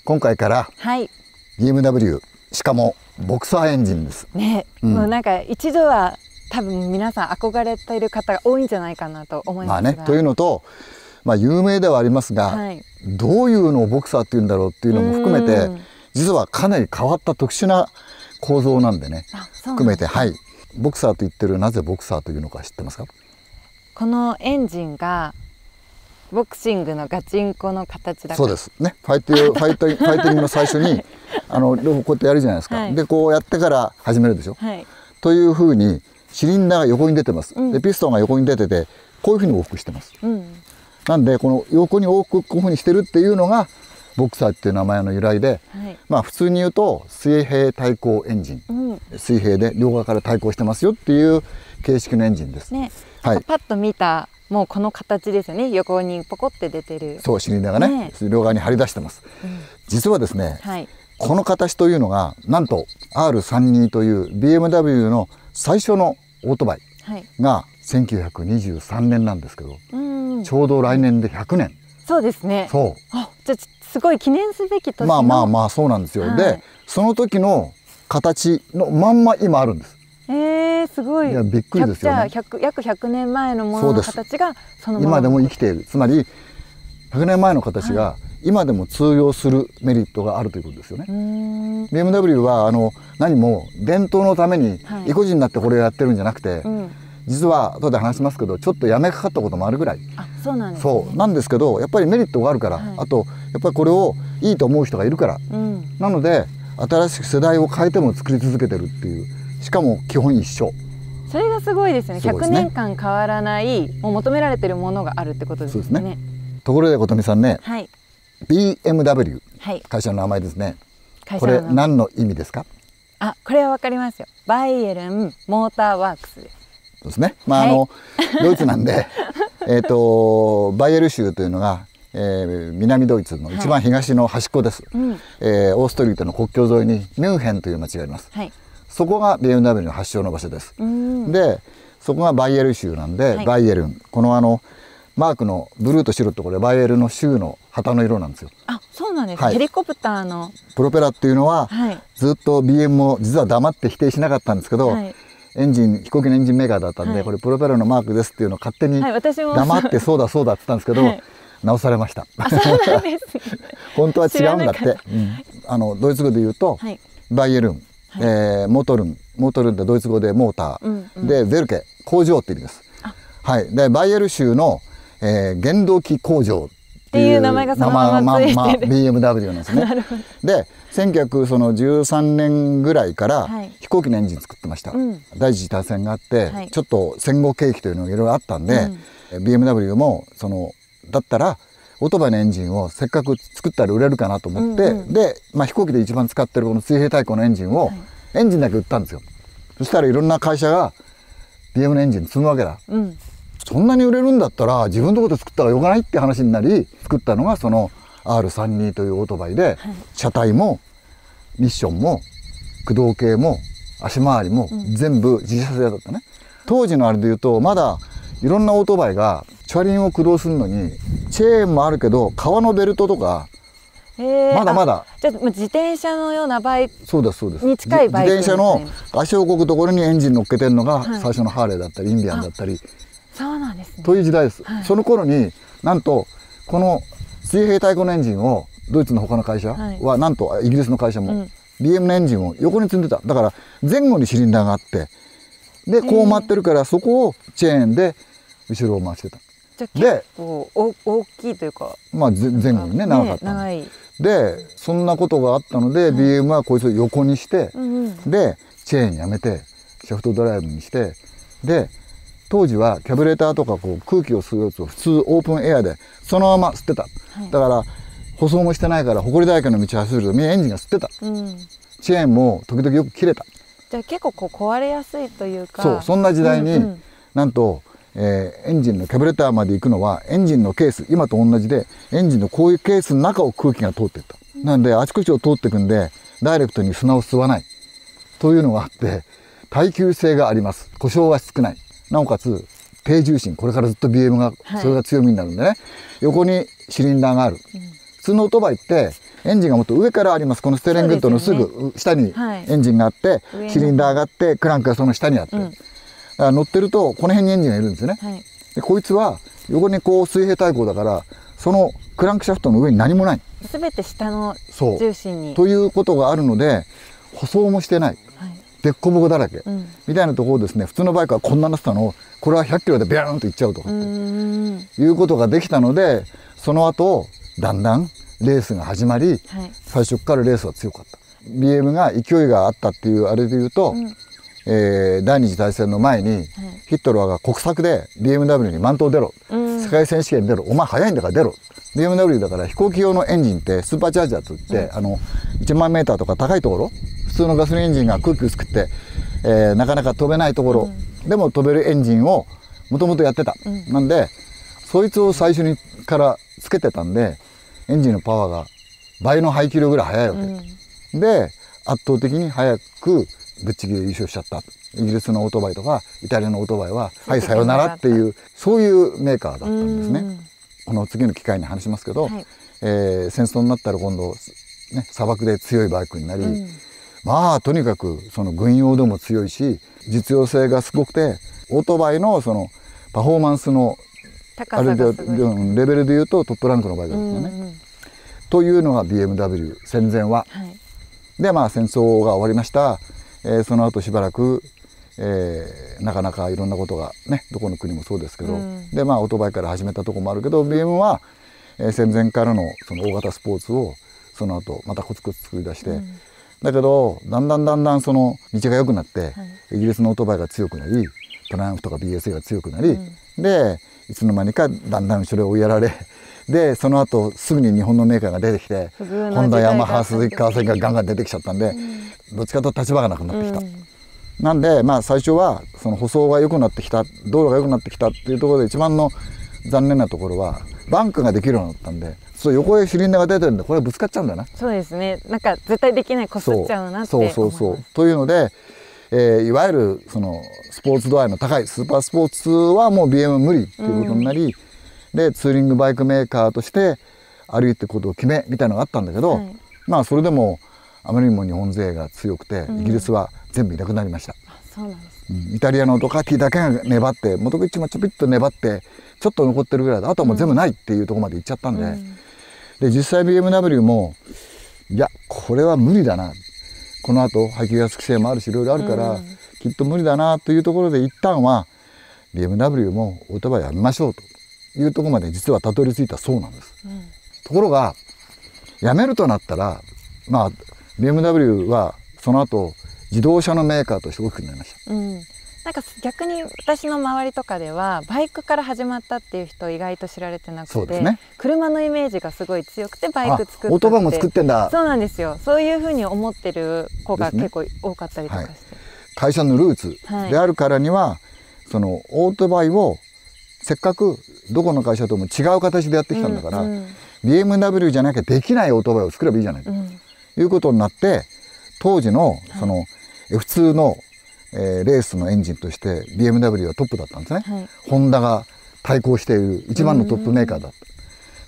今回から BMW、しかもボクサーエンジンですね、もうなんか一度は多分皆さん憧れている方が多いんじゃないかなと思いますが、 というのと、有名ではありますが、どういうのをボクサーっていうんだろうっていうのも含めて、実はかなり変わった特殊な構造なんでね、含めて、ボクサーと言ってる、なぜボクサーというのか知ってますか？ このエンジンがボクシングのガチンコの形だから。 そうですね。ファイティングの最初に両方こうやってやるじゃないですか。でこうやってから始めるでしょ。というふうにシリンダーが横に出てます。でピストンが横に出てて、こういうふうに往復してます。なんでこの横に往復こういうふうにしてるっていうのがボクサーっていう名前の由来で、普通に言うと水平対向エンジン、水平で両側から対向してますよっていう形式のエンジンです。 パッと見たもうこの形ですよね。横にポコって出てる。 そう、シリンダーがね、両側に張り出してます。実はですね、この形というのがなんと R32 という BMW の最初のオートバイが1923年なんですけど、ちょうど来年で100年。 そうですね。 そう。 じゃあすごい記念すべき年の。そうなんですよ。で、その時の形のまんま今あるんです。 すごい。 いやびっくりですよね。 じゃあ約100年前のものの形がそのまま今でも生きている。つまり100年前の形が今でも通用するメリットがあるということですよね。BMW は何も伝統のために意固地になってこれをやってるんじゃなくて、実は後で話しますけどちょっとやめかかったこともあるぐらい。 そうなんですね。 そうなんですけど、やっぱりメリットがあるから、あとやっぱりこれをいいと思う人がいるから、なので新しく世代を変えても作り続けてるっていう、しかも基本一緒。 それがすごいですね。100年間変わらないもう求められているものがあるってことですね。そうですね。 ところで琴美さんね、BMW、会社の名前ですね。これ何の意味ですか？ これはわかりますよ。バイエルンモーターワークスです。 そうですね。ドイツなんでバイエル州というのが、南ドイツの一番東の端っこです。オーストリーとの国境沿いにミュンヘンという町があります。そこが BMW の発祥の場所です。でそこがバイエル州なんで、バイエルン、このマークのブルーと白ってこれバイエルの州の旗の色なんですよ。 そうなんです。ヘリコプターのプロペラっていうのは、ずっと BM も実は黙って否定しなかったんですけど、飛行機のエンジンメーカーだったんで、これプロペラのマークですっていうのを勝手に黙ってそうだそうだって言ったんですけど、直されました。本当は違うんだって。ドイツ語で言うとバイエルン、モトルンってドイツ語でモーターで、ヴェルケ工場って意味です。でバイエル州の原動機工場っていう名前がそのままついてる BMW なんですね。で1913年ぐらいから飛行機のエンジン作ってました。第一次大戦があって、ちょっと戦後景気というのがいろいろあったんで、BMW もだったらオートバイのエンジンをせっかく作ったら売れるかなと思って、で、飛行機で一番使ってるこの水平対向のエンジンを、エンジンだけ売ったんですよ。そしたらいろんな会社が BM のエンジン積むわけだ。そんなに売れるんだったら自分のところで作ったらよくないって話になり、作ったのがその R32 というオートバイで、車体もミッションも駆動系も足回りも全部自社製だったね。当時のあれでいうとまだいろんなオートバイが車輪を駆動するのにチェーンもあるけど革のベルトとかまだまだ。 じゃあ自転車のようなバイクに近いバイク、 自転車の足をこぐところにエンジン乗っけてるのが最初のハーレーだったりインディアンだったり、 そうなんですね。という時代です。その頃になんとこの水平対向のエンジンをドイツの他の会社はなんとイギリスの会社も BM のエンジンを横に積んでた。だから前後にシリンダーがあって、でこう回ってるからそこをチェーンで後ろを回してた。 で大きいというか、 前後にね長かった。でそんなことがあったので、BM はこいつを横にして、でチェーンやめてシャフトドライブにして、で当時はキャブレーターとか空気を吸うやつを普通オープンエアでそのまま吸ってた。だから舗装もしてないから埃だらけの道走るとみんなエンジンが吸ってた。チェーンも時々よく切れた。 じゃあ結構壊れやすいというか、 そんな時代に、なんとエンジンのキャブレターまで行くのはエンジンのケース、今と同じでエンジンのこういうケースの中を空気が通っていった。なんであちこちを通っていくんでダイレクトに砂を吸わないというのがあって、耐久性があります。故障が少ない。なおかつ低重心、これからずっと BM がそれが強みになるんでね、横にシリンダーがある。普通のオートバイってエンジンがもっと上からあります。このステーリンググッドのすぐ下にエンジンがあって、シリンダーがあって、クランクがその下にあって、だから乗ってるとこの辺にエンジンがいるんですよね。でこいつは横にこう水平対向だから、そのクランクシャフトの上に何もない。 すべて下の重心に。 ということがあるので、舗装もしてない。でっこぼこだらけ、みたいなところですね。普通のバイクはこんななってたのを、これは100キロでビャーンといっちゃうとかっていうことができたので、その後だんだんレースが始まり、最初からレースは強かった。 BM が勢いがあったっていうあれでいうと、第二次大戦の前にヒットラーが国策で BMW に満頭出ろ、世界選手権に出ろ、お前速いんだから出ろ。 BMW だから飛行機用のエンジンってスーパーチャージャーといって、1万メーターとか高いところ、普通のガソリンエンジンが空気薄くって、なかなか飛べないところでも飛べるエンジンをもともとやってた、なんでそいつを最初にからつけてたんで、エンジンのパワーが倍の排気量ぐらい速いわけ、で圧倒的に速くぶっちぎり優勝しちゃった。イギリスのオートバイとかイタリアのオートバイははいさよならっていう、そういうメーカーだったんですね。この次の機会に話しますけど、戦争になったら今度、ね、砂漠で強いバイクになり、まあとにかくその軍用でも強いし、実用性がすごくて、オートバイのそのパフォーマンスのあれでレベルでいうとトップランクのバイクですよね。というのが BMW 戦前は。でまあ戦争が終わりました。その後しばらく、なかなかいろんなことがね、どこの国もそうですけど、でまあオートバイから始めたところもあるけど、 BM は、戦前からのその大型スポーツをその後またコツコツ作り出して、だけどだんだんその道が良くなって、イギリスのオートバイが強くなり、トライアンフとか BSA が強くなり、でいつの間にかだんだん後ろへ追いやられ、でその後すぐに日本のメーカーが出てきて、ホンダ、ヤマハ、スズキ、川崎がガンガン出てきちゃったんで、どっちかというと立場がなくなってきた。なんでまあ最初はその舗装が良くなってきた、道路が良くなってきたっていうところで一番の残念なところはバンクができるようになったんで、そう横へシリンダーが出てるんで、これぶつかっちゃうんだよな。 そうですね。なんか絶対できない、こすっちゃうなって思います。 そうというので、いわゆるそのスポーツ度合いの高いスーパースポーツはもう BM 無理っていうことになり、でツーリングバイクメーカーとして歩いていくことを決めみたいなのがあったんだけど、まあそれでもあまりにも日本勢が強くて、イギリスは全部いなくなりました。 そうなんです。 イタリアのドカティだけが粘って、モトグッチもちょぴっと粘ってちょっと残ってるぐらいで、あとはもう全部ないっていうところまで行っちゃったんで、で実際 BMW もいやこれは無理だな、このあと排気ガス規制もあるしいろいろあるから、きっと無理だなというところで一旦は BMW もオートバイやめましょうというところまで実はたどり着いたそうなんです。ところがやめるとなったら、まあ BMW はその後自動車のメーカーとして大きくなりました。 なんか逆に私の周りとかではバイクから始まったっていう人意外と知られてなくて、車のイメージがすごい強くてバイク作ったって、 オートバイも作ってんだ。 そうなんですよ。そういうふうに思ってる子が結構多かったりとかして、 会社のルーツであるからには、そのオートバイをせっかくどこの会社とも違う形でやってきたんだから、BMW じゃなきゃできないオートバイを作ればいいじゃないと、いうことになって、当時のその F2 のレースのエンジンとして BMW はトップだったんですね。ホンダが対抗している一番のトップメーカーだった。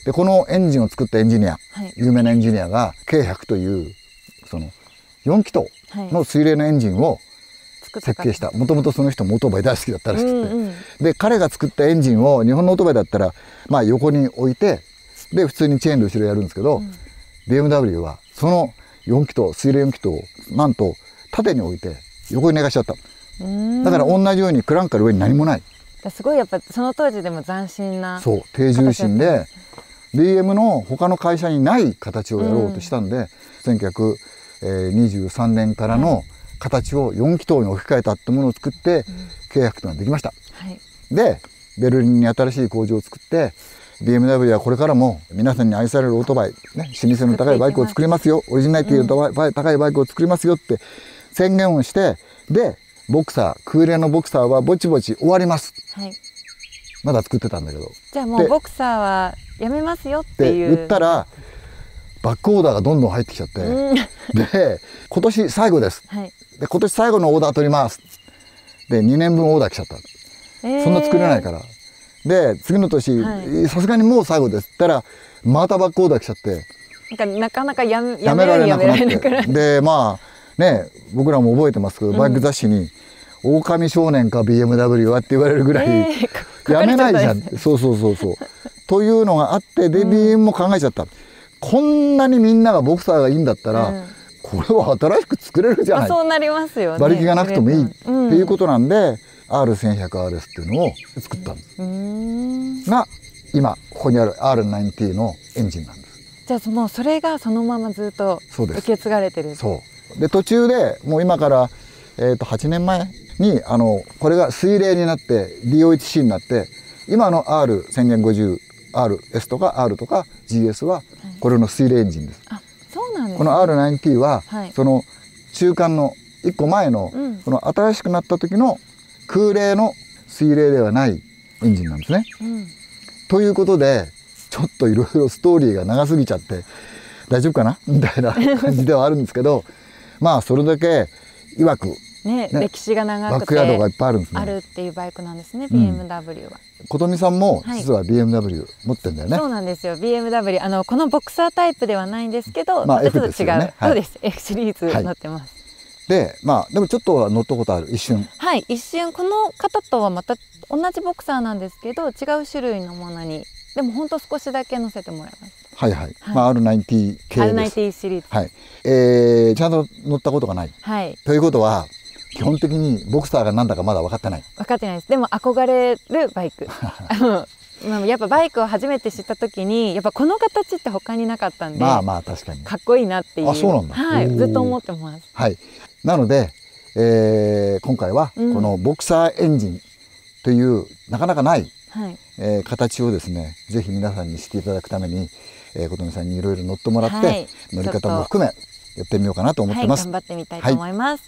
でこのエンジンを作ったエンジニア、有名なエンジニアが K100 というその4気筒の水冷のエンジンを設計した。もともとその人もオートバイ大好きだったらしくて、で彼が作ったエンジンを日本のオートバイだったらまあ横に置いて、で普通にチェーンで後ろやるんですけど、BMW はその4気筒、水冷4気筒をなんと縦に置いて横に寝かしちゃった。だから同じようにクランクから上に何もない。 すごいやっぱその当時でも斬新な、 そう低重心で BM の他の会社にない形をやろうとしたんで、1923年からの形を4気筒に置き換えたってものを作って契約というのができました。でベルリンに新しい工場を作って、 BMW はこれからも皆さんに愛されるオートバイ、ね、老舗の高いバイクを作りますよ、オリジナリティの高いバイクを作りますよって宣言をして、でボクサー、空冷のボクサーはぼちぼち終わります、まだ作ってたんだけど、 じゃあもうボクサーはやめますよっていう言ったらバックオーダーがどんどん入ってきちゃって、で今年最後です、で今年最後のオーダー取りますで2年分オーダー来ちゃった、そんな作れないから。で次の年さすがにもう最後ですって言ったらまたバックオーダー来ちゃって、 なかなかやめられなくなって。 でまあね、僕らも覚えてますけど、バイク雑誌に「狼少年か BMW は」って言われるぐらい、やめないじゃん。そうそうそうそう。というのがあって、で BM も考えちゃった。こんなにみんながボクサーがいいんだったら、これは新しく作れるじゃない。 そうなりますよね。 馬力がなくてもいいっていうことなんで、R1100RS っていうのを作ったんです。が今ここにある R9T のエンジンなんです。 じゃあもうそれがそのままずっと受け継がれてる。 そうで途中でもう今から8年前にこれが水冷になって DO1C になって、今の R1050RS とか R とか GS はこれの水冷エンジンです。 あ、そうなんですね。 この R9T はその中間の1個前のその新しくなった時の空冷の水冷ではないエンジンなんですね。ということでちょっといろいろストーリーが長すぎちゃって大丈夫かなみたいな感じではあるんですけどまあそれだけ曰くね、歴史が長くてバックヤードがいっぱいあるんですね。 あるっていうバイクなんですね、BMW は。 琴美さんも実は BMW 持ってんだよね。 そうなんですよ。 BMW このボクサータイプではないんですけど、 まあ F ちょっと違う。そうです。F シリーズ乗ってます。 でまあでもちょっとは乗ったことある、一瞬。 はい、一瞬。この方とはまた同じボクサーなんですけど、違う種類のものにでも本当少しだけ乗せてもらいました。 はいはい。まあ R9T 系です。 R9T シリーズ。 はい。ちゃんと乗ったことがない。 はい。 ということは基本的にボクサーがなんだかまだ分かってない。 分かってないです。でも憧れるバイク。やっぱバイクを初めて知った時にやっぱこの形って他になかったんで、 まあまあ確かにかっこいいなっていう。 あ、そうなんだ。 はい、ずっと思ってます。 はい。なので、今回はこのボクサーエンジンというなかなかない、形をですね、ぜひ皆さんにしていただくために、琴美さんにいろいろ乗ってもらって、乗り方も含めやってみようかなと思ってます。 頑張ってみたいと思います。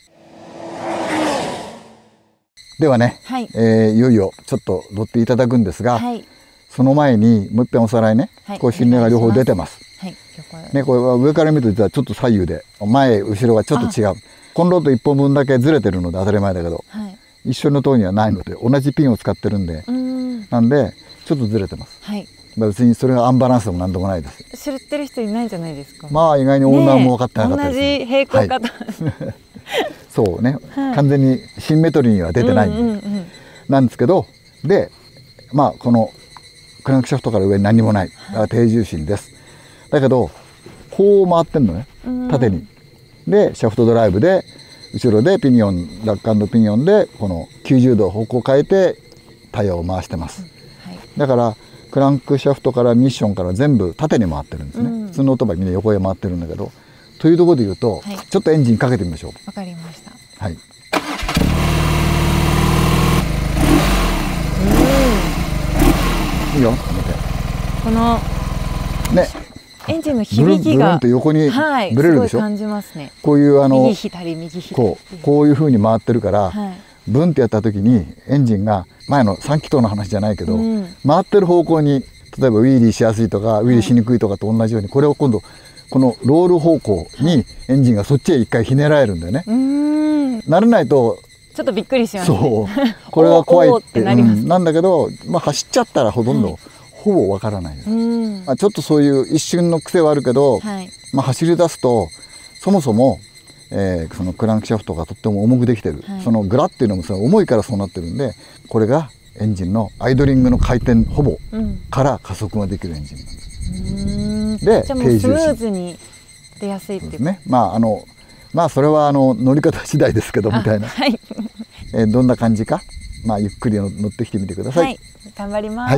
ではね、いよいよちょっと乗っていただくんですが、その前にもう一遍おさらいね、こう心霊が両方出てます。ね、これは上から見ると実はちょっと左右で前後ろがちょっと違う。コンロード1本分だけずれてるので当たり前だけど、一緒の塔にはないので同じピンを使ってるんで、なんでちょっとずれてます。別にそれがアンバランスでもなんでもないです。 知ってる人いないんじゃないですか。 まあ意外にオーナーも分かってなかったです。 同じ平行型。 そうね、完全にシンメトリーには出てないなんですけど、でまあこのクランクシャフトから上に何にもない、低重心です。だけどこう回ってんのね、縦に。でシャフトドライブで後ろでピニオン、ラック&ピニオンでこの90度方向を変えてタイヤを回してます。だからクランクシャフトからミッションから全部縦に回ってるんですね。普通のオートバイみんな横へ回ってるんだけど、というところで言うと、ちょっとエンジンかけてみましょう。 わかりました。 はい。いいよ、 このね、 エンジンの響きがブルンと横にブレるでしょ。 感じますね。 こういう右左右左こういう風に回ってるから、ブンってやった時にエンジンが前の3気筒の話じゃないけど、回ってる方向に例えばウィーリーしやすいとかウィーリーしにくいとかと同じように、これを今度このロール方向にエンジンがそっちへ一回ひねられるんだよね。慣れないとちょっとびっくりしますね。 そうこれが怖いってなんだけど、まあ、走っちゃったらほとんど、ほぼわからないです。まあ、ちょっとそういう一瞬の癖はあるけど、まあ、走り出すとそもそも、そのクランクシャフトがとっても重くできてる、そのグラっていうのもその重いからそうなってるんで、これがエンジンのアイドリングの回転ほぼから加速ができるエンジンなんです。 で、じゃあもうスムーズに出やすいっていうね。まあそれは乗り方次第ですけどみたいな。どんな感じか、まあゆっくり乗ってきてみてください。はい、 頑張ります。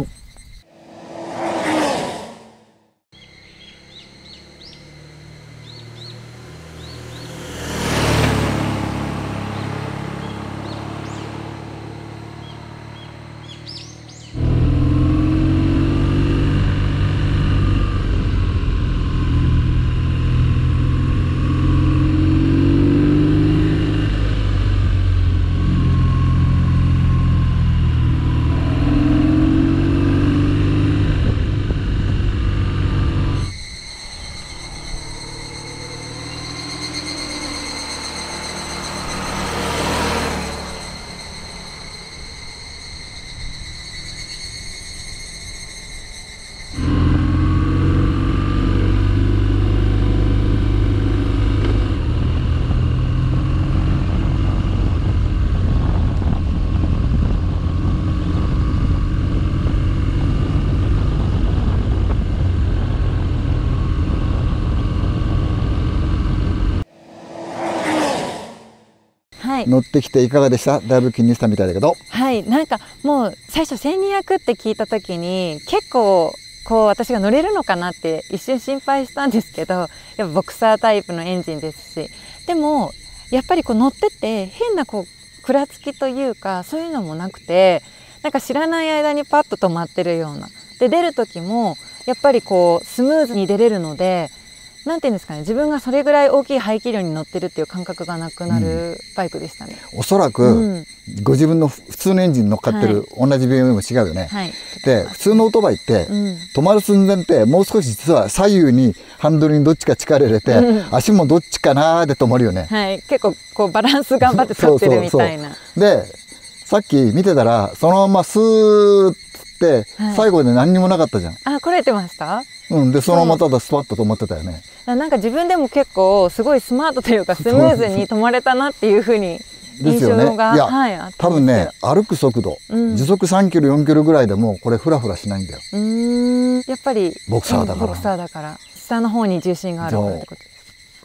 乗ってきていかがでした？だいぶ気にしたみたいだけど。 はい、なんかもう最初1200って聞いた時に結構こう私が乗れるのかなって一瞬心配したんですけど、やっぱボクサータイプのエンジンですし、でもやっぱりこう乗ってて変なこうくらつきというかそういうのもなくて、なんか知らない間にパッと止まってるようなで、出る時もやっぱりこうスムーズに出れるので、なんていうんですかね、自分がそれぐらい大きい排気量に乗ってるっていう感覚がなくなるバイクでしたね。 おそらく、ご自分の普通のエンジンに乗っかってる、同じ BMW も違うよね。で普通のオートバイって、止まる寸前ってもう少し実は左右にハンドルにどっちか力入れて、足もどっちかなーで止まるよね。 結構こうバランス頑張って立ってるみたいな。 でさっき見てたらそのままスーッって最後で何にもなかったじゃん。 これてました？ でそのままただスパッと止まってたよね。 なんか自分でも結構すごいスマートというかスムーズに止まれたなっていうふうに印象が、 多分ね、歩く速度、時速3キロ4キロぐらいでもこれフラフラしないんだよ。 やっぱりボクサーだから。 ボクサーだから下の方に重心があるからってことです。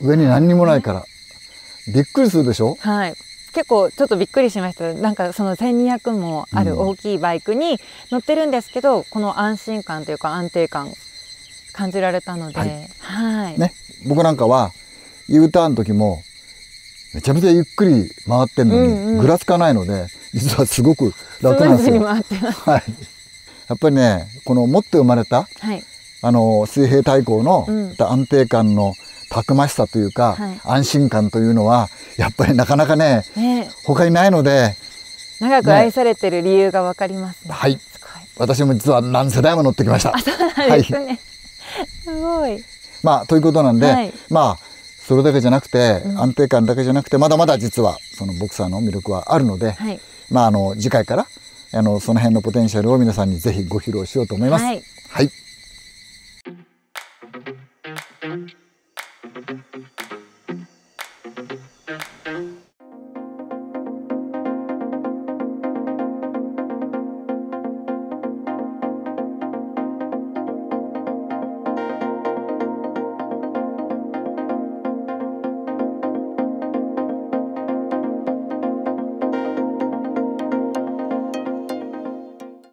上に何にもないから、びっくりするでしょ。 結構ちょっとびっくりしました。なんかその1200もある大きいバイクに乗ってるんですけど、この安心感というか安定感感じられたので、 ね、僕なんかは U ターンの時もめちゃめちゃゆっくり回ってんのに、ぐらつかないので実はすごく楽なんですよ。やっぱりね、この持って生まれた、水平対向の安定感のたくましさというか、安心感というのはやっぱりなかなかね、他にないので長く愛されてる理由がわかりますね。 私も実は何世代も乗ってきました。 すごい。 ということなんで、それだけじゃなくて、安定感だけじゃなくて、まだまだ実はそのボクサーの魅力はあるので、次回からその辺のポテンシャルを皆さんにぜひご披露しようと思います。